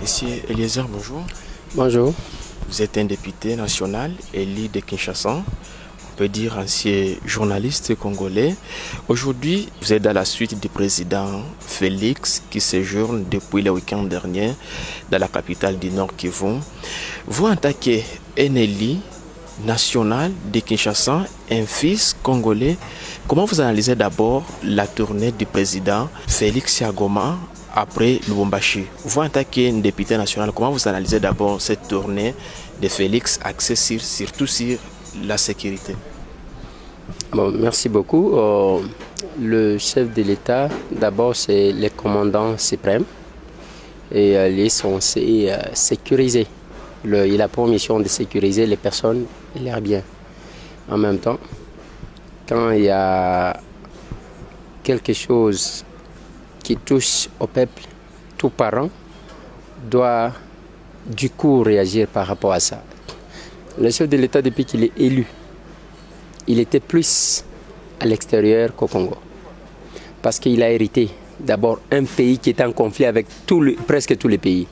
Monsieur Eliezer, bonjour. Bonjour. Vous êtes un député national élu de Kinshasa, on peut dire ancien journaliste congolais. Aujourd'hui, vous êtes à la suite du président Félix qui séjourne depuis le week-end dernier dans la capitale du Nord Kivu. Vous, en tant qu'un élu national de Kinshasa, un fils congolais, comment vous analysez d'abord la tournée du président Félix à Goma après Lubumbashi? Vous, en tant qu'un député national, comment vous analysez d'abord cette tournée de Félix axée surtout sur la sécurité? Bon, merci beaucoup. Le chef de l'État, d'abord, c'est le commandant suprême et il est censé sécuriser. Il a pour mission de sécuriser les personnes et leurs biens. En même temps, quand il y a quelque chose qui touche au peuple, tout parent doit du coup réagir par rapport à ça. Le chef de l'État, depuis qu'il est élu, il était plus à l'extérieur qu'au Congo. Parce qu'il a hérité d'abord un pays qui était en conflit avec presque tous les pays.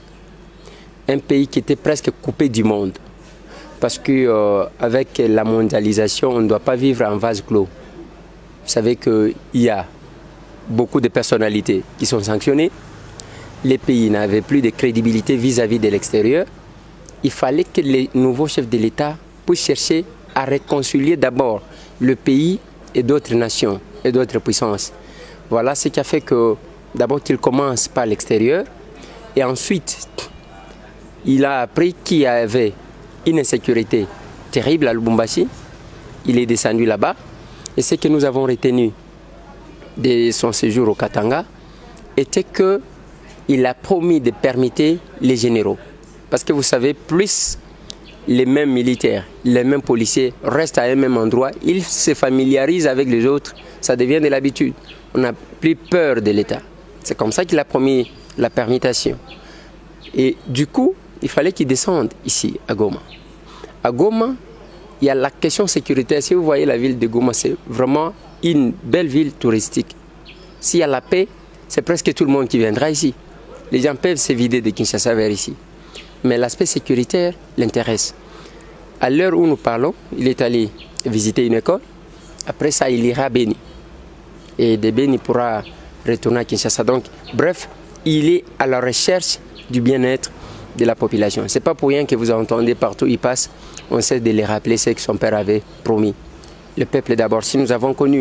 Un pays qui était presque coupé du monde. Parce qu'avec la mondialisation, on ne doit pas vivre en vase clos. Vous savez qu'il y a beaucoup de personnalités qui sont sanctionnées. Les pays n'avaient plus de crédibilité vis-à-vis de l'extérieur. Il fallait que les nouveaux chefs de l'État puissent chercher à réconcilier d'abord le pays et d'autres nations et d'autres puissances. Voilà ce qui a fait que d'abord qu'il commence par l'extérieur et ensuite il a appris qu'il y avait une insécurité terrible à Lubumbashi. Il est descendu là-bas et ce que nous avons retenu de son séjour au Katanga était qu'il a promis de permettre les généraux. Parce que vous savez, plus les mêmes militaires, les mêmes policiers restent à un même endroit, ils se familiarisent avec les autres, ça devient de l'habitude. On n'a plus peur de l'État. C'est comme ça qu'il a promis la permutation. Et du coup, il fallait qu'il descende ici, à Goma. À Goma, il y a la question sécuritaire. Si vous voyez la ville de Goma, c'est vraiment une belle ville touristique. S'il y a la paix, c'est presque tout le monde qui viendra ici. Les gens peuvent se vider de Kinshasa vers ici. Mais l'aspect sécuritaire l'intéresse. À l'heure où nous parlons, il est allé visiter une école. Après ça, il ira à Beni. Et de Beni, il pourra retourner à Kinshasa. Donc, bref, il est à la recherche du bien-être de la population. Ce n'est pas pour rien que vous entendez partout où il passe, on sait de les rappeler ce que son père avait promis. Le peuple d'abord. Si nous avons connu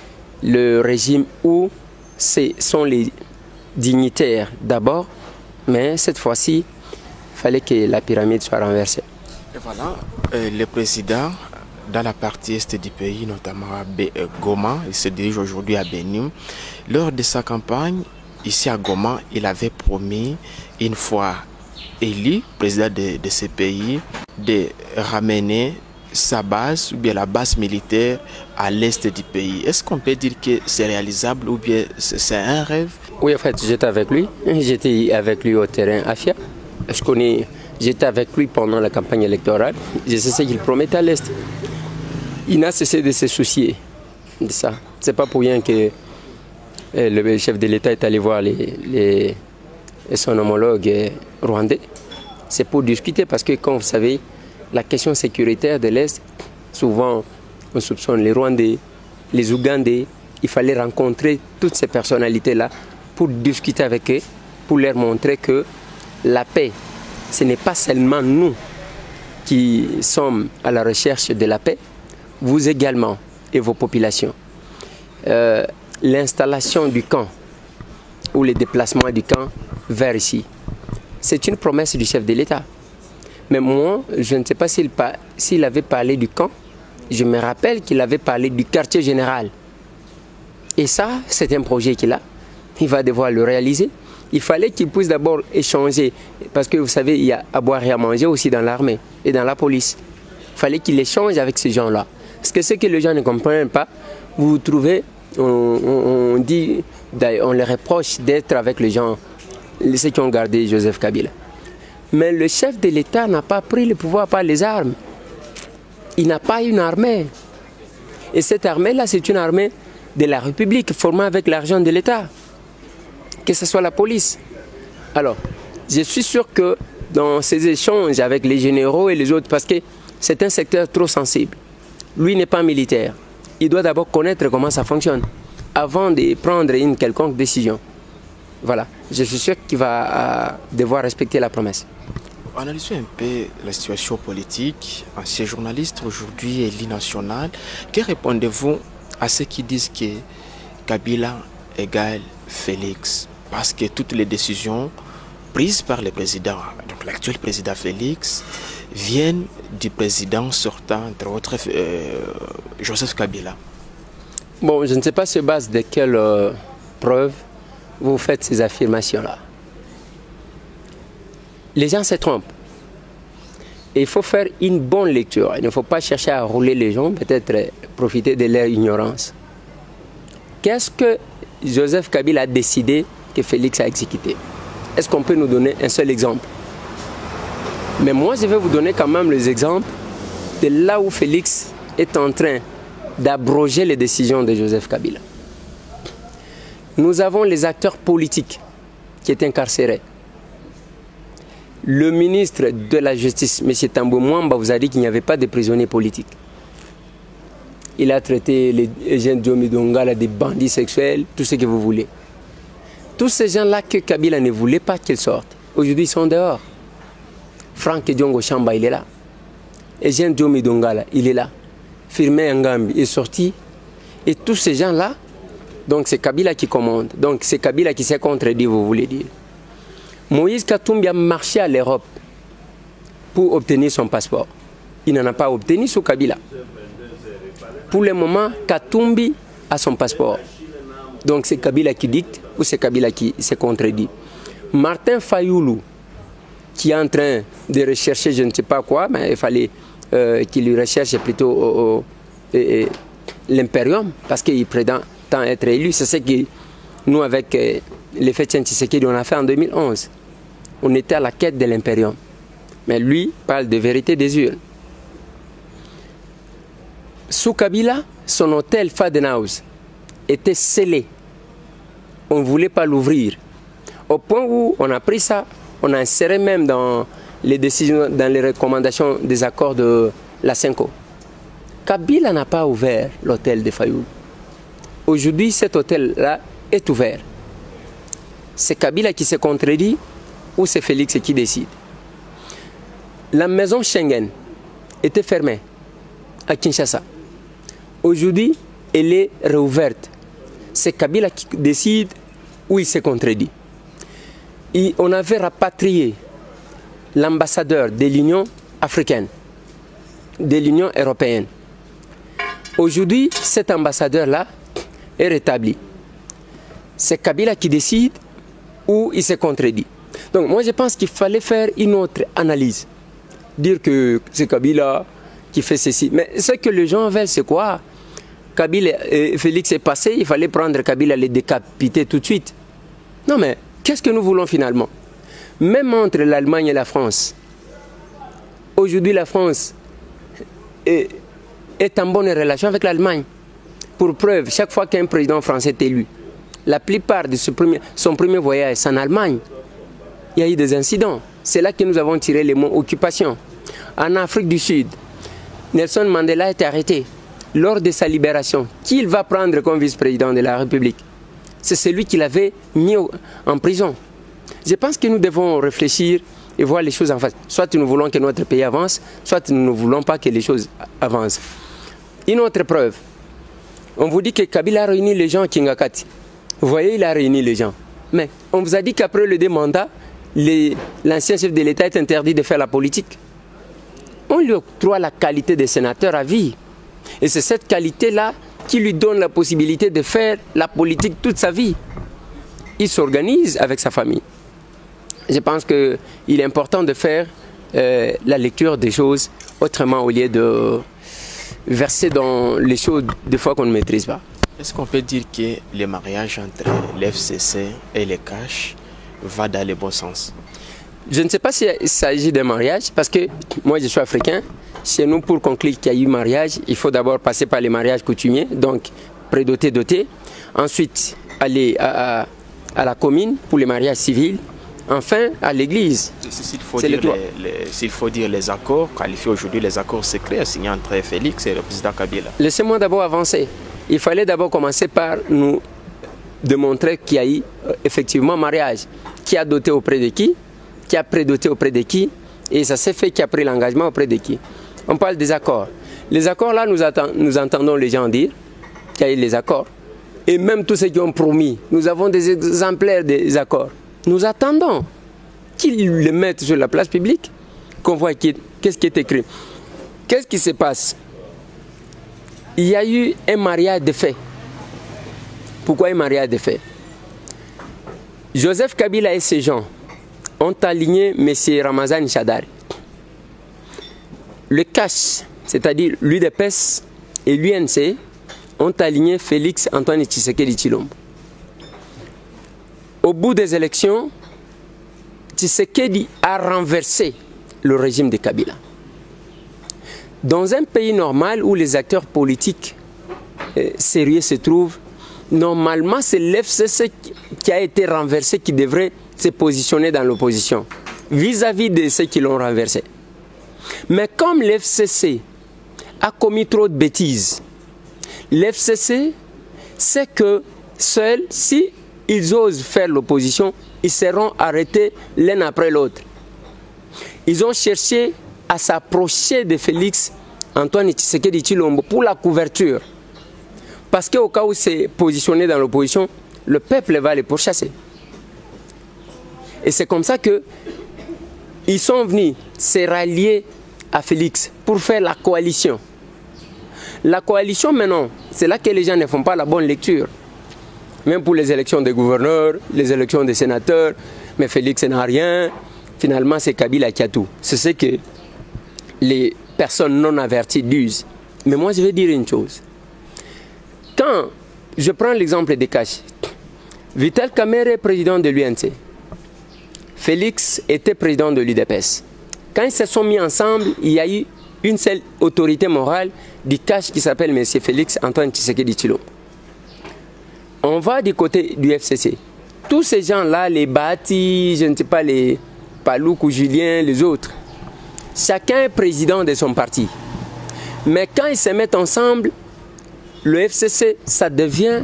le régime où ce sont les dignitaires d'abord, mais cette fois-ci, il fallait que la pyramide soit renversée. Et voilà, le président, dans la partie est du pays, notamment à Goma, il se dirige aujourd'hui à Bénin. Lors de sa campagne, ici à Goma, il avait promis, une fois élu, président de ce pays, de ramener sa base, ou bien la base militaire, à l'est du pays. Est-ce qu'on peut dire que c'est réalisable, ou bien c'est un rêve? Oui, en fait, j'étais avec lui. J'étais avec lui au terrain à Fia. J'étais avec lui pendant la campagne électorale. Je sais ce qu'il promettait à l'Est. Il n'a cessé de se soucier de ça. Ce n'est pas pour rien que le chef de l'État est allé voir son homologue rwandais. C'est pour discuter parce que, comme vous savez, la question sécuritaire de l'Est, souvent on soupçonne les Rwandais, les Ougandais. Il fallait rencontrer toutes ces personnalités-là pour discuter avec eux, pour leur montrer que la paix, ce n'est pas seulement nous qui sommes à la recherche de la paix, vous également et vos populations. L'installation du camp ou le déplacement du camp vers ici, c'est une promesse du chef de l'État. Mais moi, je ne sais pas s'il avait parlé du camp. Je me rappelle qu'il avait parlé du quartier général. Et ça, c'est un projet qu'il a. Il va devoir le réaliser. Il fallait qu'il puisse d'abord échanger. Parce que vous savez, il y a à boire et à manger aussi dans l'armée et dans la police. Il fallait qu'il échange avec ces gens-là. Parce que ce que les gens ne comprennent pas, vous trouvez, on les reproche d'être avec les gens, ceux qui ont gardé Joseph Kabila. Mais le chef de l'État n'a pas pris le pouvoir par les armes. Il n'a pas une armée. Et cette armée-là, c'est une armée de la République formée avec l'argent de l'État. Que ce soit la police. Alors, Je suis sûr que dans ces échanges avec les généraux et les autres, parce que c'est un secteur trop sensible, lui n'est pas militaire. Il doit d'abord connaître comment ça fonctionne avant de prendre une quelconque décision. Voilà, je suis sûr qu'il va devoir respecter la promesse. Analysons un peu la situation politique. Ancien journaliste, aujourd'hui élu national. Que répondez-vous à ceux qui disent que Kabila égale Félix? Parce que toutes les décisions prises par le président, donc l'actuel président Félix, viennent du président sortant, entre autres Joseph Kabila. Bon, je ne sais pas sur base de quelle preuve vous faites ces affirmations-là. Les gens se trompent. Et il faut faire une bonne lecture. Il ne faut pas chercher à rouler les gens, peut-être profiter de leur ignorance. Qu'est-ce que Joseph Kabila a décidé que Félix a exécuté? Est-ce qu'on peut nous donner un seul exemple? Mais moi, je vais vous donner quand même les exemples de là où Félix est en train d'abroger les décisions de Joseph Kabila. Nous avons les acteurs politiques qui étaient incarcérés. Le ministre de la Justice, M. Tambou Mwamba, vous a dit qu'il n'y avait pas de prisonniers politiques. Il a traité les jeunes Diomi Dongala des bandits sexuels, tout ce que vous voulez. Tous ces gens-là que Kabila ne voulait pas qu'ils sortent, aujourd'hui ils sont dehors. Franck Diongo Chamba, il est là. Eugène Diomi Dongala, il est là. Firmin Ngambi est sorti. Et tous ces gens-là, donc c'est Kabila qui commande. Donc c'est Kabila qui s'est contredit, vous voulez dire. Moïse Katumbi a marché à l'Europe pour obtenir son passeport. Il n'en a pas obtenu sous Kabila. Pour le moment, Katumbi a son passeport. Donc c'est Kabila qui dicte ou c'est Kabila qui s'est contredit. Martin Fayoulou, qui est en train de rechercher je ne sais pas quoi, mais il fallait qu'il lui recherche plutôt l'impérium, parce qu'il prétend être élu. C'est ce que nous, avec l'effet Tshisekedi, on a fait en 2011. On était à la quête de l'impérium. Mais lui parle de vérité des urnes. Sous Kabila, son hôtel Fadenhaus était scellé. On ne voulait pas l'ouvrir. Au point où on a pris ça, on a inséré même dans les décisions, dans les recommandations des accords de la Cinco. Kabila n'a pas ouvert l'hôtel de Fayoulou. Aujourd'hui, cet hôtel-là est ouvert. C'est Kabila qui s'est contredit ou c'est Félix qui décide? La maison Schengen était fermée à Kinshasa. Aujourd'hui, elle est réouverte. C'est Kabila qui décide ou il s'est contredit. Et on avait rapatrié l'ambassadeur de l'Union africaine, de l'Union européenne. Aujourd'hui, cet ambassadeur-là est rétabli. C'est Kabila qui décide ou il s'est contredit. Donc moi je pense qu'il fallait faire une autre analyse. Dire que c'est Kabila qui fait ceci. Mais ce que les gens veulent, c'est quoi? Kabila, Félix est passé, il fallait prendre Kabila, les décapiter tout de suite. Non mais, qu'est-ce que nous voulons finalement? Même entre l'Allemagne et la France, aujourd'hui la France est en bonne relation avec l'Allemagne. Pour preuve, chaque fois qu'un président français est élu, la plupart de son premier voyage, c'est en Allemagne. Il y a eu des incidents. C'est là que nous avons tiré le mot occupation. En Afrique du Sud, Nelson Mandela a été arrêté. Lors de sa libération, qui il va prendre comme vice-président de la République? C'est celui qui l'avait mis en prison. Je pense que nous devons réfléchir et voir les choses en face. Soit nous voulons que notre pays avance, soit nous ne voulons pas que les choses avancent. Une autre preuve. On vous dit que Kabila a réuni les gens à Kingakati. Vous voyez, il a réuni les gens. Mais on vous a dit qu'après le deux mandats, l'ancien chef de l'État est interdit de faire la politique. On lui octroie la qualité de sénateur à vie. Et c'est cette qualité-là qui lui donne la possibilité de faire la politique toute sa vie. Il s'organise avec sa famille. Je pense qu'il est important de faire la lecture des choses autrement au lieu de verser dans les choses des fois qu'on ne maîtrise pas. Est-ce qu'on peut dire que le mariage entre l'FCC et les Cash va dans le bon sens? Je ne sais pas s'il s'agit d'un mariage, parce que moi je suis africain. Chez nous, pour conclure qu'il y a eu mariage, il faut d'abord passer par les mariages coutumiers, donc prédoté, doté. Ensuite, aller à la commune pour les mariages civils. enfin à l'église. S'il faut dire les accords, qualifiés aujourd'hui les accords secrets signés entre Félix et le président Kabila. Laissez-moi d'abord avancer. Il fallait d'abord commencer par nous démontrer qu'il y a eu effectivement mariage. Qui a doté auprès de qui a prédoté auprès de qui, et ça s'est fait qui a pris l'engagement auprès de qui. On parle des accords. Les accords là, nous entendons les gens dire qu'il y a eu les accords. Et même tous ceux qui ont promis, nous avons des exemplaires des accords. Nous attendons qu'ils les mettent sur la place publique, qu'on voit qu'est-ce qui est écrit. Qu'est-ce qui se passe? Il y a eu un mariage de fait. Pourquoi un mariage de fait? Joseph Kabila et ses gens ont aligné M. Ramazani Shadari. Le CACH, c'est-à-dire l'UDPS et l'UNC, ont aligné Félix Antoine Tshisekedi Tshilombo. Au bout des élections, Tshisekedi a renversé le régime de Kabila. Dans un pays normal où les acteurs politiques sérieux se trouvent, normalement c'est l'FCC qui a été renversé qui devrait se positionner dans l'opposition vis-à-vis de ceux qui l'ont renversé. Mais comme l'FCC a commis trop de bêtises, l'FCC sait que seuls, si ils osent faire l'opposition, ils seront arrêtés l'un après l'autre. Ils ont cherché à s'approcher de Félix Antoine Tshisekedi Tshilombo pour la couverture. Parce qu'au cas où c'est positionné dans l'opposition, le peuple va les pourchasser. Et c'est comme ça qu'ils sont venus se rallier à Félix pour faire la coalition. La coalition maintenant, c'est là que les gens ne font pas la bonne lecture. Même pour les élections des gouverneurs, les élections des sénateurs, mais Félix n'a rien. Finalement, c'est Kabila qui a tout. C'est ce que les personnes non averties disent. Mais moi, je vais dire une chose. Quand je prends l'exemple des Cash, Vital Kamerhe est président de l'UNC. Félix était président de l'UDPS. Quand ils se sont mis ensemble, il y a eu une seule autorité morale du Cash qui s'appelle M. Félix Antoine Tshisekedi Tshilombo. On va du côté du FCC. Tous ces gens-là, les Bati, je ne sais pas, les Palouk ou Julien, les autres, chacun est président de son parti. Mais quand ils se mettent ensemble, le FCC, ça devient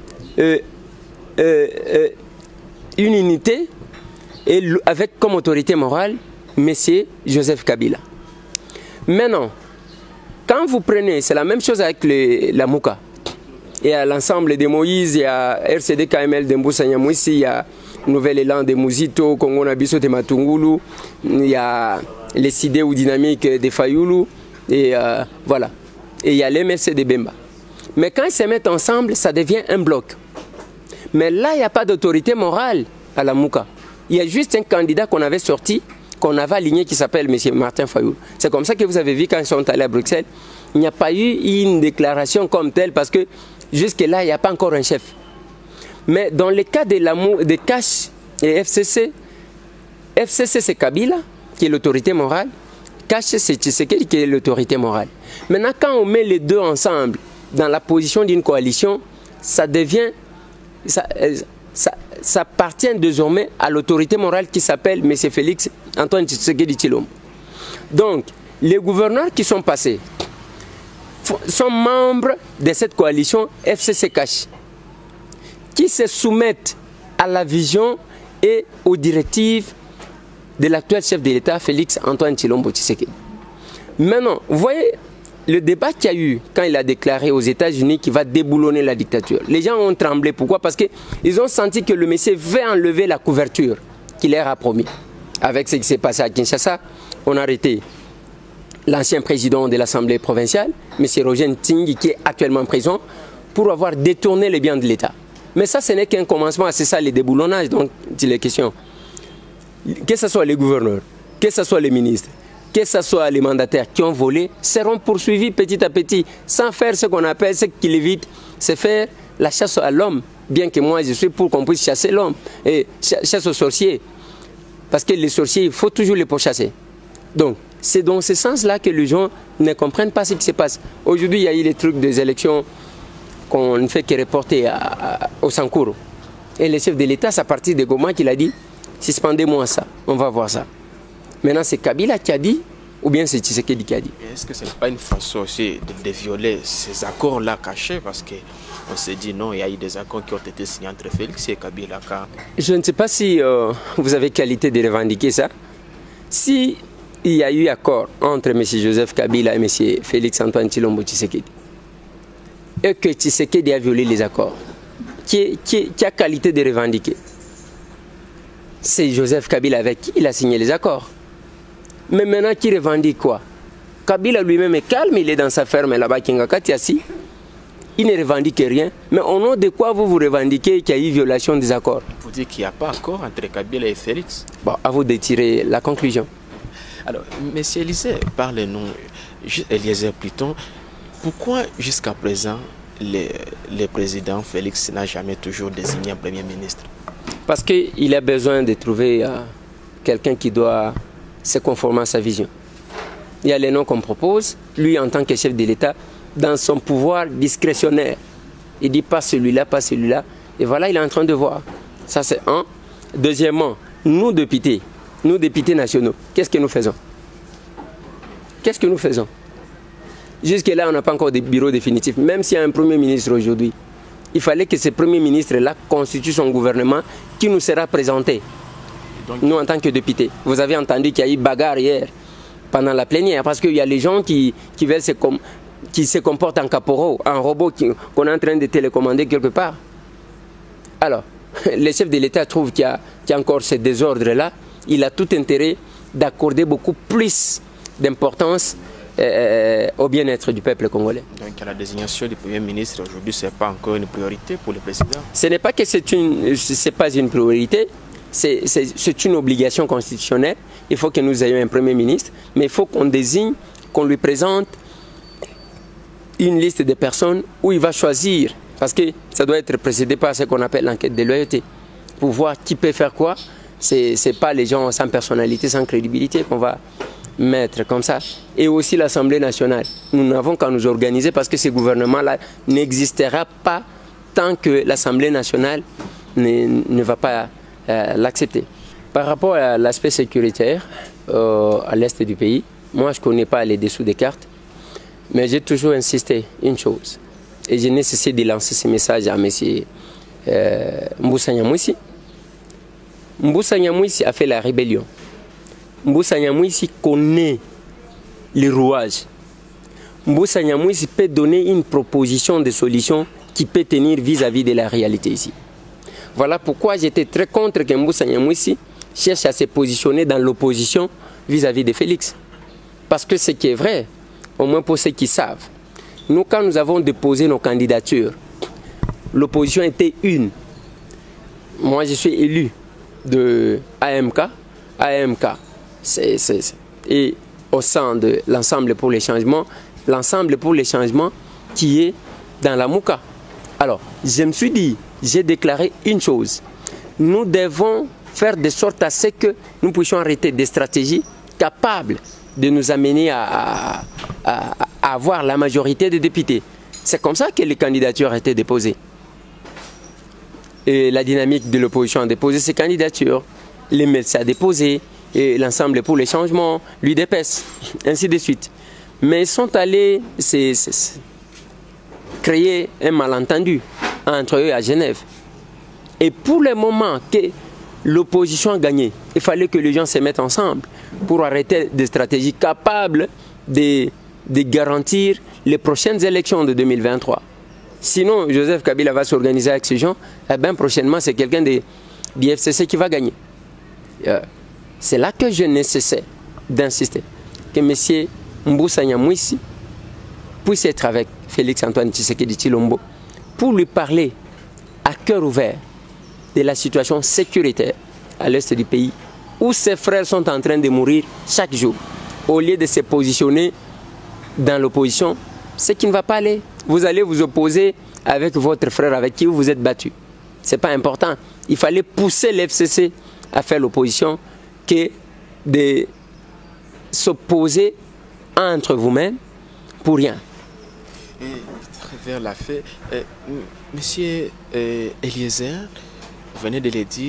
une unité et avec comme autorité morale M. Joseph Kabila. Maintenant, quand vous prenez, c'est la même chose avec la Mouka. Il y a l'ensemble de Moïse, il y a RCD KML de Mboussa Nyamouissi, il y a Nouvel Élan de Mouzito, Congo Nabiso de Matungulu, il y a les Sidé ou Dynamique de Fayoulou, et voilà. Et il y a l'MFC de Bemba. Mais quand ils se mettent ensemble, ça devient un bloc. Mais là, il n'y a pas d'autorité morale à la Mouka. Il y a juste un candidat qu'on avait sorti, qu'on avait aligné, qui s'appelle M. Martin Fayoulou. C'est comme ça que vous avez vu quand ils sont allés à Bruxelles. Il n'y a pas eu une déclaration comme telle parce que jusque-là, il n'y a pas encore un chef. Mais dans le cas de Cash et FCC, FCC c'est Kabila qui est l'autorité morale, Cash c'est Tshisekedi qui est l'autorité morale. Maintenant, quand on met les deux ensemble dans la position d'une coalition, ça devient, ça appartient désormais à l'autorité morale qui s'appelle M. Félix Antoine Tshisekedi Tshilombo. Donc, les gouverneurs qui sont passés sont membres de cette coalition FCC Cash, qui se soumettent à la vision et aux directives de l'actuel chef de l'État, Félix Antoine Tshilombo Tshisekedi. Maintenant, vous voyez le débat qu'il y a eu quand il a déclaré aux États-Unis qu'il va déboulonner la dictature. Les gens ont tremblé. Pourquoi? Parce qu'ils ont senti que le monsieur veut enlever la couverture qu'il leur a promis. Avec ce qui s'est passé à Kinshasa, on a arrêté l'ancien président de l'Assemblée provinciale, M. Roger Ntingi, qui est actuellement en prison, pour avoir détourné les biens de l'État. Mais ça, ce n'est qu'un commencement, c'est ça les déboulonnages, donc c'est les questions. Que ce soit les gouverneurs, que ce soit les ministres, que ce soit les mandataires qui ont volé, seront poursuivis petit à petit, sans faire ce qu'on appelle, ce qu'il évite, c'est faire la chasse à l'homme, bien que moi je suis pour qu'on puisse chasser l'homme, et chasse aux sorciers, parce que les sorciers, il faut toujours les pourchasser. Donc, c'est dans ce sens-là que les gens ne comprennent pas ce qui se passe. Aujourd'hui, il y a eu les trucs des élections qu'on ne fait que reporter au Sankourou. Et le chef de l'État, c'est à partir de Goma qu'il a dit suspendez-moi ça, on va voir ça. Maintenant, c'est Kabila qui a dit, ou bien c'est Tshisekedi qui a dit. Est-ce que ce n'est pas une façon aussi de violer ces accords-là cachés? Parce qu'on s'est dit non, il y a eu des accords qui ont été signés entre Félix et Kabila. Je ne sais pas si vous avez qualité de revendiquer ça. Si il y a eu accord entre M. Joseph Kabila et M. Félix Antoine Tshilombo Tshisekedi, et que Tshisekedi a violé les accords, qui a qualité de revendiquer? C'est Joseph Kabila avec qui il a signé les accords. Mais maintenant, qui revendique quoi? Kabila lui-même est calme, il est dans sa ferme là-bas, Kingakatiasi. Il ne revendique rien. Mais au nom de quoi vous revendiquez qu'il y a eu violation des accords? Vous dites qu'il n'y a pas accord entre Kabila et Félix. Bon, à vous de tirer la conclusion. Alors, M. Eliezer, parlez-nous, Eliezer plutôt, pourquoi jusqu'à présent le président Félix n'a jamais toujours désigné un premier ministre? Parce qu'il a besoin de trouver quelqu'un qui doit se conformer à sa vision. Il y a les noms qu'on propose, lui en tant que chef de l'État, dans son pouvoir discrétionnaire. Il dit pas celui-là, pas celui-là. Et voilà, il est en train de voir. Ça c'est un. Deuxièmement, nous députés nationaux, qu'est-ce que nous faisons? Qu'est-ce que nous faisons? Jusque-là, on n'a pas encore de bureau définitif. Même s'il y a un premier ministre aujourd'hui, il fallait que ce premier ministre-là constitue son gouvernement qui nous sera présenté. Donc, nous, en tant que députés. Vous avez entendu qu'il y a eu bagarre hier, pendant la plénière, parce qu'il y a les gens qui se comportent en caporaux, en robot qu'on est en train de télécommander quelque part. Alors, le chef de l'État trouve qu'il y a encore ce désordre-là. Il a tout intérêt d'accorder beaucoup plus d'importance au bien-être du peuple congolais. Donc la désignation du Premier ministre aujourd'hui, ce n'est pas encore une priorité pour le président? Ce n'est pas que c'est pas une priorité, c'est une obligation constitutionnelle. Il faut que nous ayons un Premier ministre, mais il faut qu'on désigne, qu'on lui présente une liste de personnes où il va choisir, parce que ça doit être précédé par ce qu'on appelle l'enquête de loyauté, pour voir qui peut faire quoi. Ce n'est pas les gens sans personnalité, sans crédibilité qu'on va mettre comme ça. Et aussi l'Assemblée nationale. Nous n'avons qu'à nous organiser parce que ce gouvernement-là n'existera pas tant que l'Assemblée nationale ne va pas l'accepter. Par rapport à l'aspect sécuritaire à l'est du pays, moi je ne connais pas les dessous des cartes, mais j'ai toujours insisté une chose. Et j'ai nécessité de lancer ce message à M. Mboussa Nyamwisi. Mboussa Nyamwisi a fait la rébellion. Mboussa Nyamwisi connaît les rouages. Mboussa Nyamwisi peut donner une proposition de solution qui peut tenir vis-à-vis de la réalité ici. Voilà pourquoi j'étais très contre que Mboussa Nyamwisi cherche à se positionner dans l'opposition vis-à-vis de Félix. Parce que ce qui est vrai, au moins pour ceux qui savent, nous quand nous avons déposé nos candidatures, l'opposition était une. Moi je suis élu de AMK. Et au sein de l'ensemble pour les changements qui est dans la Mouka. Alors, je me suis dit, j'ai déclaré une chose. Nous devons faire de sorte à ce que nous puissions arrêter des stratégies capables de nous amener à avoir la majorité des députés. C'est comme ça que les candidatures ont été déposées. Et la dynamique de l'opposition a déposé ses candidatures. Les médecins a déposé. Et l'ensemble pour les changements, l'UDPS, ainsi de suite. Mais ils sont allés créer un malentendu entre eux à Genève. Et pour le moment que l'opposition a gagné, il fallait que les gens se mettent ensemble pour arrêter des stratégies capables de garantir les prochaines élections de 2023. Sinon, Joseph Kabila va s'organiser avec ces gens, et bien prochainement, c'est quelqu'un du FCC qui va gagner. C'est là que je nécessaire d'insister que M. Mboussa Nyamwisi puisse être avec Félix Antoine Tshisekedi Tshilombo pour lui parler à cœur ouvert de la situation sécuritaire à l'est du pays où ses frères sont en train de mourir chaque jour. Au lieu de se positionner dans l'opposition, ce qui ne va pas aller. Vous allez vous opposer avec votre frère avec qui vous vous êtes battu. Ce n'est pas important. Il fallait pousser l'FCC à faire l'opposition que de s'opposer entre vous-mêmes pour rien. Et vers la fin, Monsieur Eliezer, vous venez de le dire,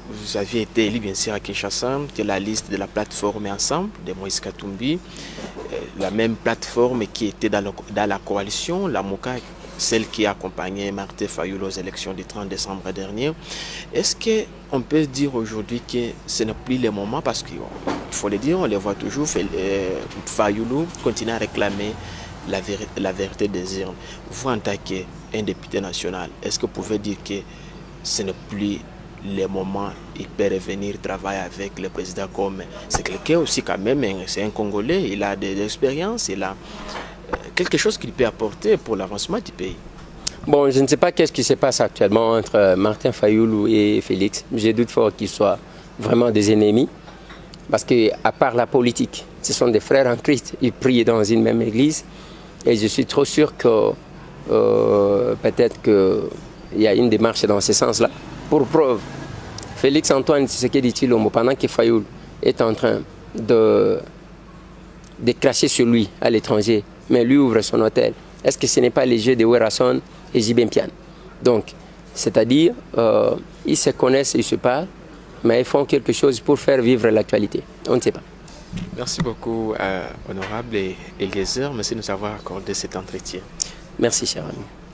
vous aviez été élu bien sûr à Kinshasa, qui est la liste de la plateforme Ensemble de Moïse Katumbi, la même plateforme qui était dans la coalition, la MOCA, celle qui accompagnait Martin Fayulu aux élections du 30 décembre dernier. Est-ce qu'on peut dire aujourd'hui que ce n'est plus le moment, parce qu'il faut le dire, on les voit toujours, Fayulu continue à réclamer la vérité des urnes. Vous, en tant qu'un député national, est-ce que vous pouvez dire que ce n'est plus le moment, il peut revenir travailler avec le président, comme c'est quelqu'un aussi quand même, c'est un Congolais, il a des expériences, il a quelque chose qu'il peut apporter pour l'avancement du pays? Bon, je ne sais pas qu'est-ce qui se passe actuellement entre Martin Fayulu et Félix. J'ai doute fort qu'ils soient vraiment des ennemis, parce qu'à part la politique, ce sont des frères en Christ, ils prient dans une même église, et je suis trop sûr que peut-être qu'il y a une démarche dans ce sens-là. Pour preuve, Félix Antoine Tshisekedi Tshilombo, pendant que Fayulu est en train de cracher sur lui à l'étranger, mais lui ouvre son hôtel, est-ce que ce n'est pas les jeux de Werason et Jibempian? Donc, c'est-à-dire, ils se connaissent, ils se parlent, mais ils font quelque chose pour faire vivre l'actualité. On ne sait pas. Merci beaucoup, honorable Eliezer. Merci de nous avoir accordé cet entretien. Merci, cher ami.